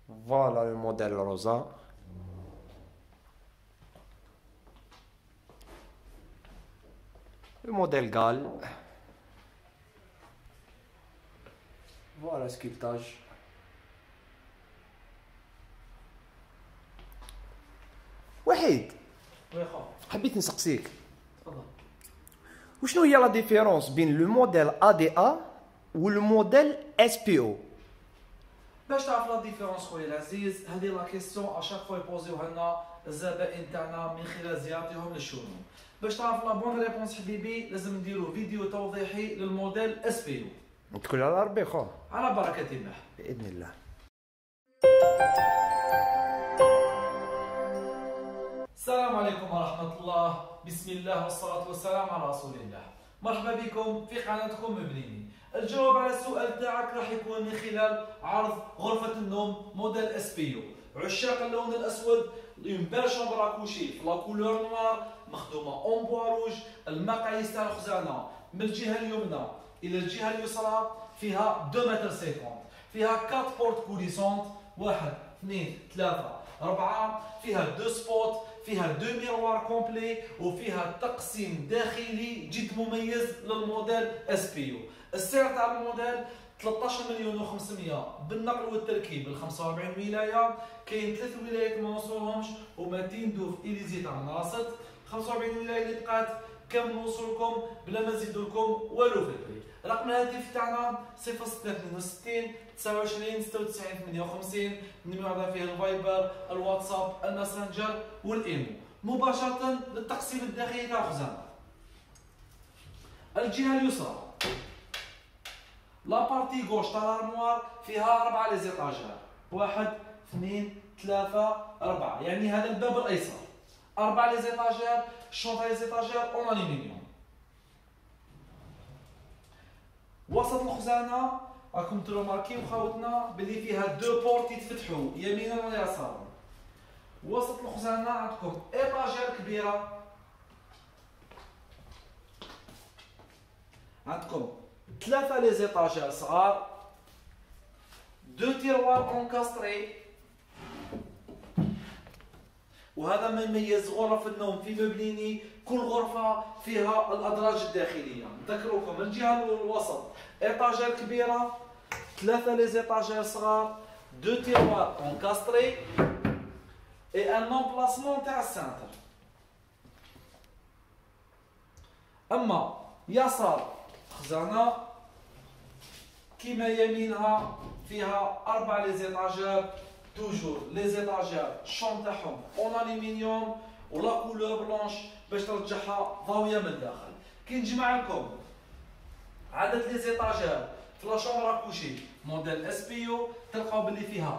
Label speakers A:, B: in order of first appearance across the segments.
A: Voilà le modèle rosa. Le modèle Gall. Voilà le sculptage. وحيد
B: وي خا
A: حبيت نسقسيك
B: تفضل.
A: وشنو هي لا ديفيرونس بين لو موديل ADA و لو موديل SPO؟
B: باش تعرف لا ديفيرونس خويا العزيز، هذه لا كيسيون اشاك فوا يبوزيوها لنا الزبائن تاعنا من خلال زيارتهم للشوروم. باش تعرف لا بون ريبونس حبيبي لازم نديرو فيديو توضيحي للموديل SPO.
A: نتكل على ربي خو
B: على بركة الله.
A: باذن الله.
B: السلام عليكم ورحمة الله، بسم الله والصلاة والسلام على رسول الله. مرحبا بكم في قناتكم مبنيني. الجواب على السؤال تاعك راح يكون من خلال عرض غرفة النوم موديل SPO. عشاق اللون الأسود، اون بيل شامبر اكوشي في لا كولور نوار مخدومة اون بوا روج. المقاييس تاع الخزانة من الجهة اليمنى إلى الجهة اليسرى فيها 2 متر 50، فيها 4 بورت كوليسونت، 1 2 3 4، فيها 2 سبوت، فيها 2 ميروار كومبلي، وفيها تقسيم داخلي جد مميز للموديل SPO. السعر تاع الموديل 13 مليون و500 بالنقل والتركيب ل 45 ولايه. كاين 3 ولايات ما نوصلهمش وما تندو في إليزي تاع مناصت. 45 ولايه اللي بقات كامل نوصلكم بلا ما نزيدولكم والو في البري. رقم الهاتف تاعنا 0662 29 96 58. النيميرو هذا فيه الفايبر، الواتساب، الماسنجر والايمو. مباشره للتقسيم الداخلي تاع الخزانه. الجهه اليسرى لا بارتي غوش تاع الارموار فيها 4 لي زيطاجير، 1 2 3 4، يعني هذا الباب الايسر 4 لي زيطاجير. الشونطه لي زيطاجير اون الومنيوم. وسط الخزانه راكم تروماركيو خاوتنا بلي فيها 2 بورت يتفتحوا يمينا ويسارا. وسط الخزانه عندكم ايطاجير كبيره، عندكم 3 لي زيطاجير صغار، 2 تيروار اونكاستري. وهذا ما يميز غرف النوم في مبنيني، كل غرفة فيها الأدراج الداخلية. نذكركم الجهة الوسط إيطاجير كبيرة، 3 لي زيطاجير صغار، 2 تيروار اونكاستري، اي ان امبلاسمون تاع السانتر. أما يسار خزانة كيما يمينها فيها 4 لي زيطاجير، توجور لي زيطاجير الشون تاعهم اون الومنيوم ولا كولور بلونش باش ترجعها ضاويه من الداخل. كي نجمع لكم عدد لي زيطاجير في لا شومبر اكوشي موديل SPO تلقاو بلي فيها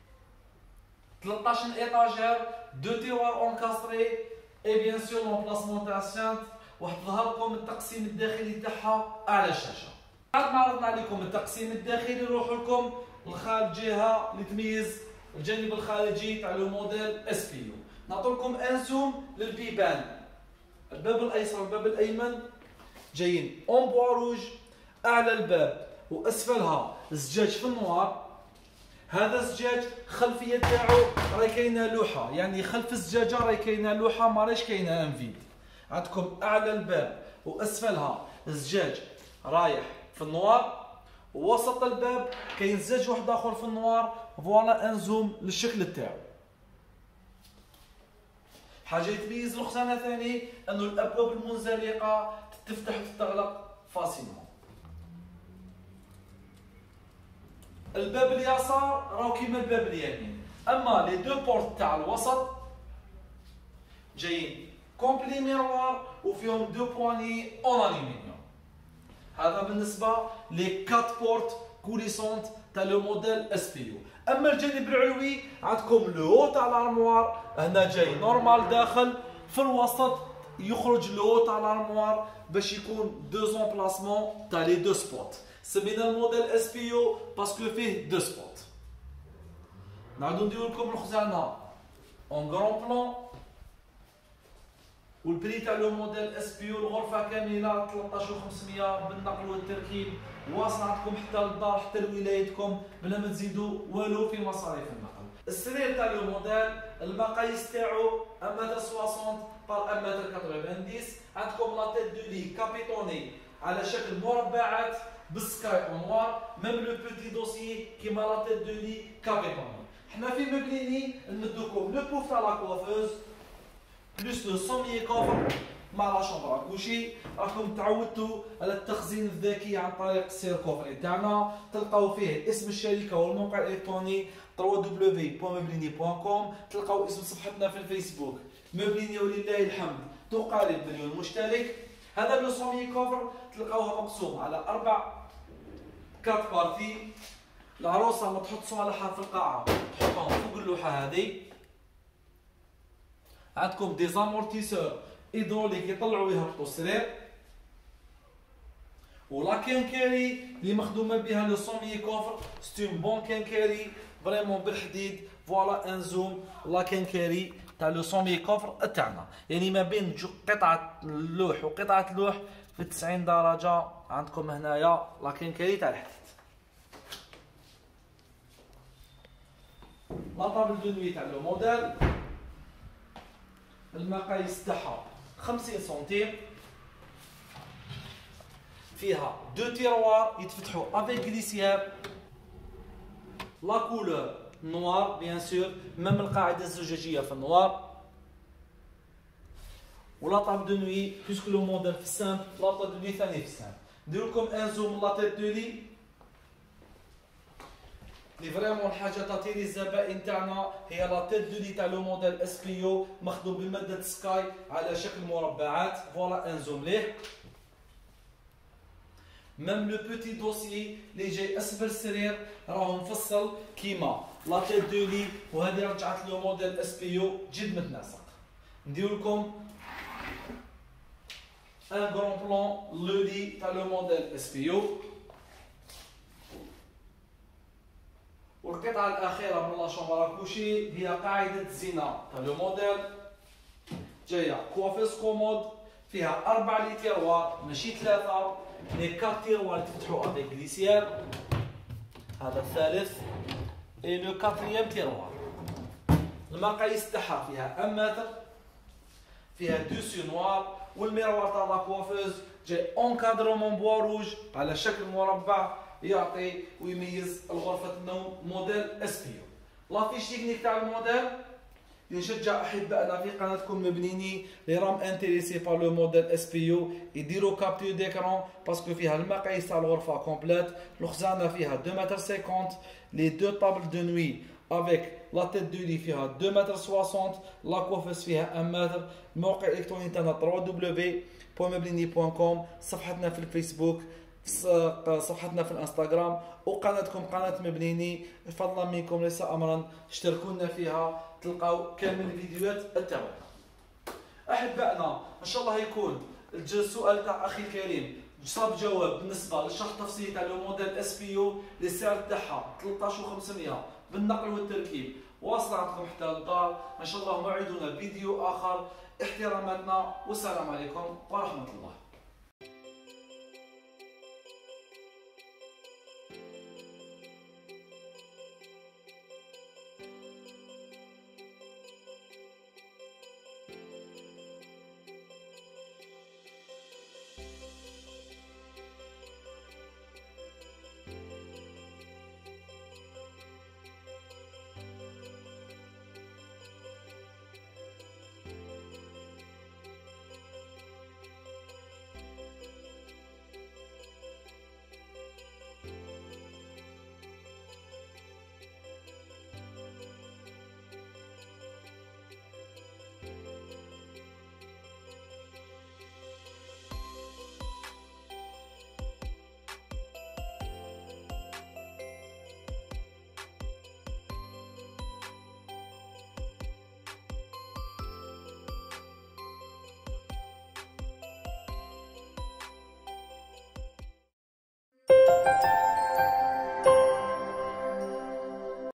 B: 13 ايطاجير، 2 تيروار اونكاستري، اي بيان سور لومبلاسمون تاع السانت. وتظهر لكم التقسيم الداخلي تاعها على الشاشه. بعد ما عرضنا عليكم التقسيم الداخلي نروح لكم لخارج جهه اللي تميز الجانب الخارجي تاع لو موديل SPO. نعطيكم ان زوم للبيبان. الباب الايسر والباب الايمن جايين اون بوا روج. اعلى الباب واسفلها زجاج في النوار. هذا الزجاج خلفيه تاعو راهي كاينه لوحه، يعني خلف الزجاجه راهي كاينه لوحه ما راهيش كاينه انفيد. عندكم اعلى الباب واسفلها زجاج رايح في النوار، ووسط الباب كاين زجاج واحد اخر في النوار. فوالا ان زوم للشكل تاعو. حاجه يتميز الخزانه ثاني انه الابواب المنزلقه تفتح وتغلق فاسيلمون. الباب اليسار راهو كيما الباب اليمين، اما لي دو بورت تاع الوسط جايين كومبلي ميروار وفيهم 2 بواني اون الومنيوم. هذا بالنسبه لي 4 بورت كوليسونت تاع لو موديل SPO. اما الجانب العلوي عندكم لو هو تاع الارموار هنا جاي نورمال داخل، في الوسط يخرج لو هو تاع الارموار باش يكون 2 زومبلاسمون تاع لي 2 سبوت. سمينا الموديل SPO باسكو فيه 2 سبوت. نعاودو نديرو لكم الخزانه اون غران بلان. والبري تاع لو موديل اس بي يو الغرفه كامله 13500 بالنقل والتركيب، واصل عندكم حتى للدار حتى لولايتكم بلا ما تزيدوا والو في مصاريف النقل. السرير تاع لو موديل المقاييس تاعو 1m60 بار 1m90. عندكم لا تيت دو لي كابيتوني على شكل مربعات بالسكاي اونوار، ميم لو بوتي دوسيي كيما لا تيت دو لي كابيتوني. حنا في مبليني نمدوكم لو بوف تاع لا كوافوز بلوس لو سوميي كوفر مع لا شومبر اكوشي. راكم تعودتوا على التخزين الذكي عن طريق السير كوفري تاعنا، تلقاو فيه اسم الشركه والموقع الالكتروني www.meublini.com. تلقاو اسم صفحتنا في الفيسبوك مبليني ولله الحمد تقارب 1,000,000 مشترك. هذا لو سوميي كوفر تلقاوه مقسوم على 4 كات بارتي. العروسه لما تحط صوالحها في القاعه تحطهم فوق اللوحه هذه. عندكم دي زامورتيسور هيدروليك يطلعوا ويهبطوا السرير، ولا كينكاري اللي مخدومه بها لو سوميي كوفر سي اون بون كينكاري فريمون بالحديد. فوالا ان زوم لا كينكاري تاع لو سوميي كوفر تاعنا، يعني ما بين قطعه اللوح وقطعه اللوح في 90 درجه. عندكم هنايا لا كينكاري تاع الحديد. لا طابل دو نوي تاع لو موديل المقاييس تاعها 50 سنتيم، فيها 2 تيروار يتفتحوا افيك غليسياب، لا كولور نوار بيان سور، ميم القاعده الزجاجيه في النوار. ولا طابل دو نوي بيسكو لو موديل في السامبل، لا طابل دو نوي ثاني في السامبل. ندير لكم ان زوم لا تيت دو لي لي فريمون الحاجه تعطي الزبائن تاعنا هي لا تيت دو لي تاع لو موديل اس بي يو مخدوم بماده سكاي على شكل مربعات. فوالا ان زوم ليه. ميم لو بوتي دوسيي اللي جاي اسفل السرير راهو مفصل كيما لا تيت دو لي، وهذه رجعت لو موديل اس بي يو جد متناسق. ندير لكم ان غران بلان لو لي تاع لو موديل اس بي يو. والقطعه الاخيره من لا شومبر كوشي هي قاعده الزينه تاع لو موديل، جايه كوافيس كومود فيها 4 لي تيروار ماشي 3 لي 4 تيروار يتفتحوا افيك غليسيير. هذا الثالث اي لو 4 تيروار. المقاييس تاعها فيها 1 متر، فيها 2 سي نوار، والميروار تاع لا كوافوز جاي اونكادرومون بوا روج على شكل مربع يعطي ويميز الغرفة النوم موديل اس بي يو. لا فيش تكنيك تاع الموديل نشجع احبائنا في قناتكم مبنيني اللي راهم انتريسي بار لو موديل اس بي يو يديروا كابتور ديكرون باسكو فيها المقاييس تاع الغرفة كومبليت. الخزانة فيها 2 متر 50، لي 2 طابل دو نوي افيك لا تيت دو لي فيها 2 متر 60، لا كوفيس فيها 1 متر. الموقع الالكتروني تاعنا www.meublini.com، صفحتنا في الفيسبوك، صفحتنا في الانستغرام، وقناتكم قناه مبنيني. فضلا منكم ليس امرا اشتركونا فيها تلقاو كامل الفيديوهات تاعنا. احبائنا ان شاء الله يكون السؤال تاع اخي الكريم صاب جواب بالنسبه للشرح التفصيلي تاع لو موديل اس بي يو اللي السعر تاعها 13500 بالنقل والتركيب، واصله عندكم حتى للدار. ان شاء الله موعدنا فيديو اخر. احتراماتنا والسلام عليكم ورحمه الله.